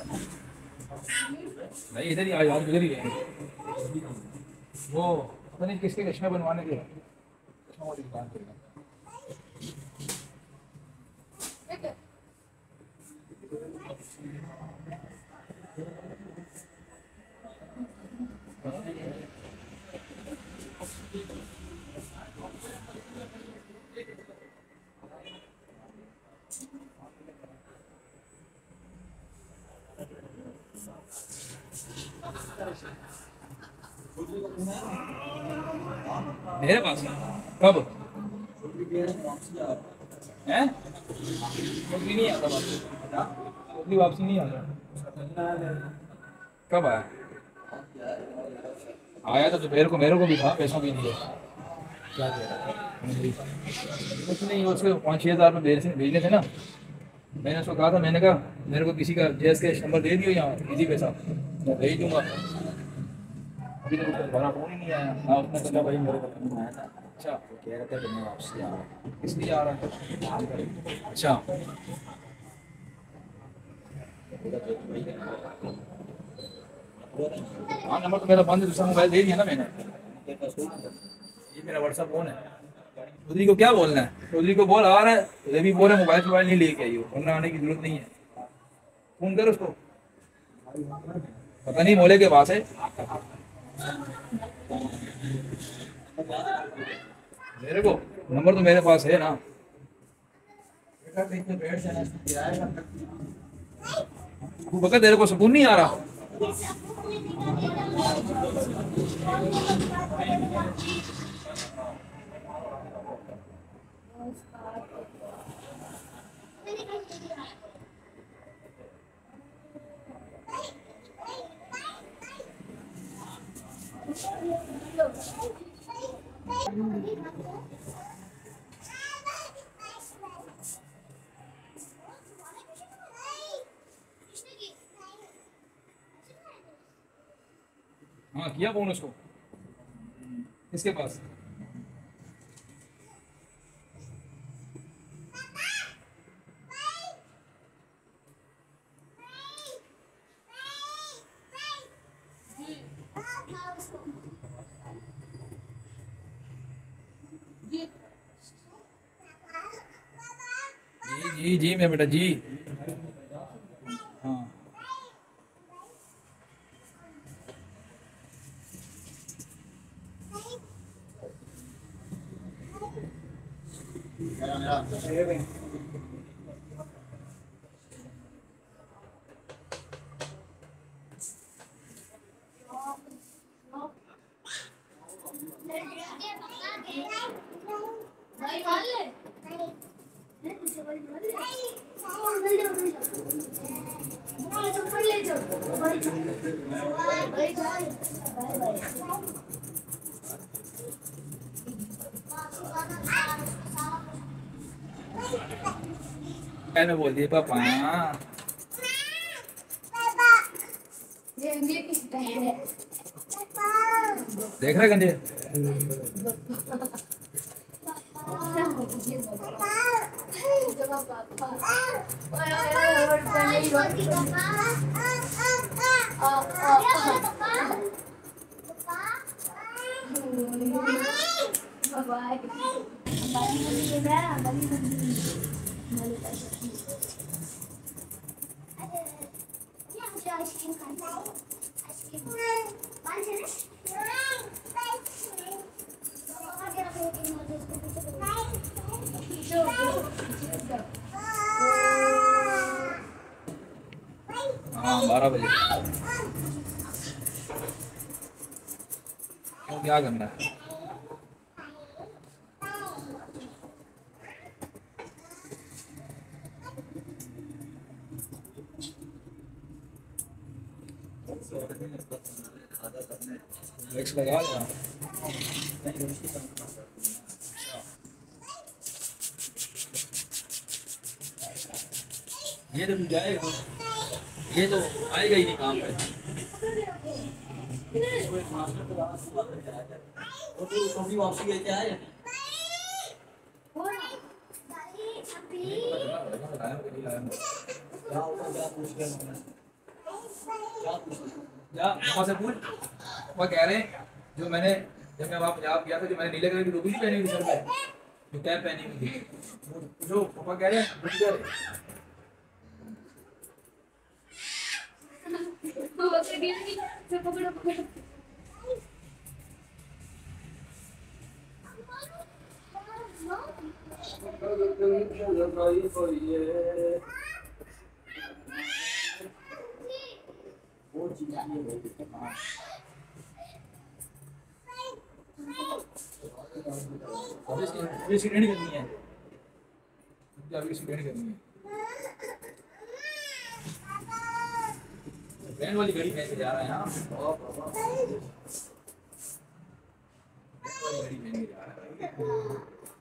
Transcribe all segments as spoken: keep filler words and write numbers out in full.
नहीं इधर ही आज आज उधर ही गए वो पता नहीं किसके चश्मे बनवाने के चश्मा वाली दुकान पे मेरे पास कब है नहीं आता वापसी वापसी नहीं आता कब आया आया था दोपहर को मेरे को भी था पैसों के लिए क्या कुछ नहीं उसके पाँच छः हज़ार रुपये भेजने थे ना मैंने उसको कहा था मैंने कहा मेरे को किसी का जैस के नंबर दे दियो यहाँ इजी पैसा मैं भेज दूँगा अभी तक तो भरा फोन ही नहीं आया हाँ उसने सोचा भाई मेरे को फोन आया था अच्छा तो कह रहा था कि मैं वापसी आ रहा हूँ इसलिए आ रहा है अच्छा हाँ नंबर तो मेरा बंद है दूसरा मोबाइल दे दिया ना मैंने ये मेरा व्हाट्सअप फोन है चौधरी को क्या बोलना है चौधरी को बोल आ रहा है ये भी बोल रहा है मोबाइल मोबाइल नहीं लेके आई हो वरना आने की जरूरत नहीं है फोन कर उसको पता नहीं मोले के पास है मेरे को नंबर तो मेरे पास है ना तू बका तेरे को सुकून नहीं आ रहा हाँ किया फोन उसको किसके पास जी जी जी मैं बेटा जी हाँ मैंने बोल दिया पापा देख रहे गंजे हाँ बारह बजे तो क्या करना है लगा ये तो जाएगा ये तो आएगा ही नहीं काम पे वापसी लेके आए या पापा से पूछ, पापा कह रहे हैं जो मैंने जब मैं वहाँ पंजाब गया था, जो मैंने नीले कलर की टोपी नहीं पहनी हुई सर पे, जो कैप पहनी हुई थी, जो पापा कह रहे हैं बुजुर्ग अभी इसकी ट्रेनिंग करनी है, अभी इसकी ट्रेनिंग करनी है। बैंड वाली घड़ी पहन के जा रहा है यहाँ, घड़ी पहन के जा रहा है।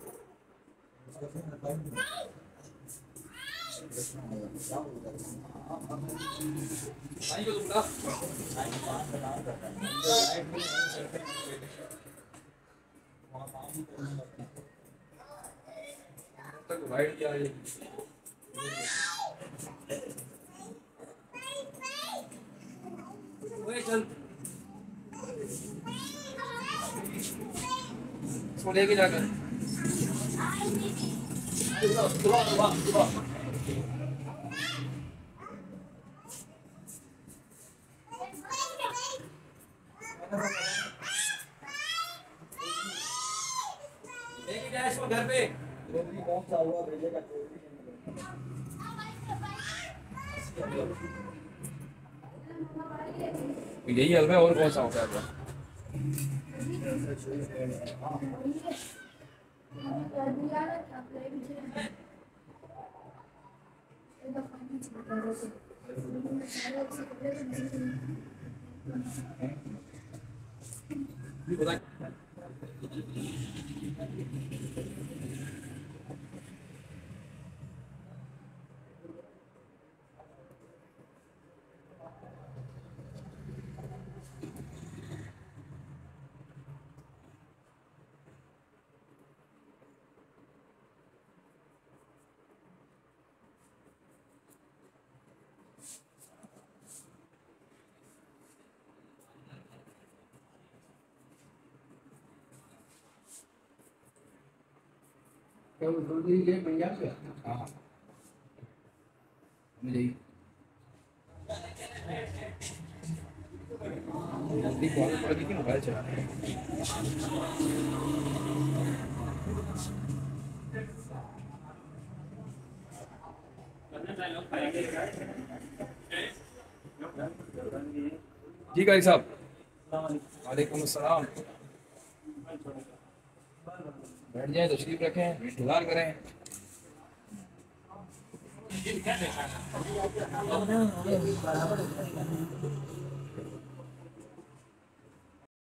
भाई को तो बुला तक वाइट क्या है ओए चल इसको लेके जाकर लेके जाए इसको घर पे। यही हलवा और कौन सा होता है? हाँ मुझे मोबाइल चला जी गाइस साहब, वालेकुम अस्सलाम। बैठ जाए, तशरीफ रखें, इंतजार करें।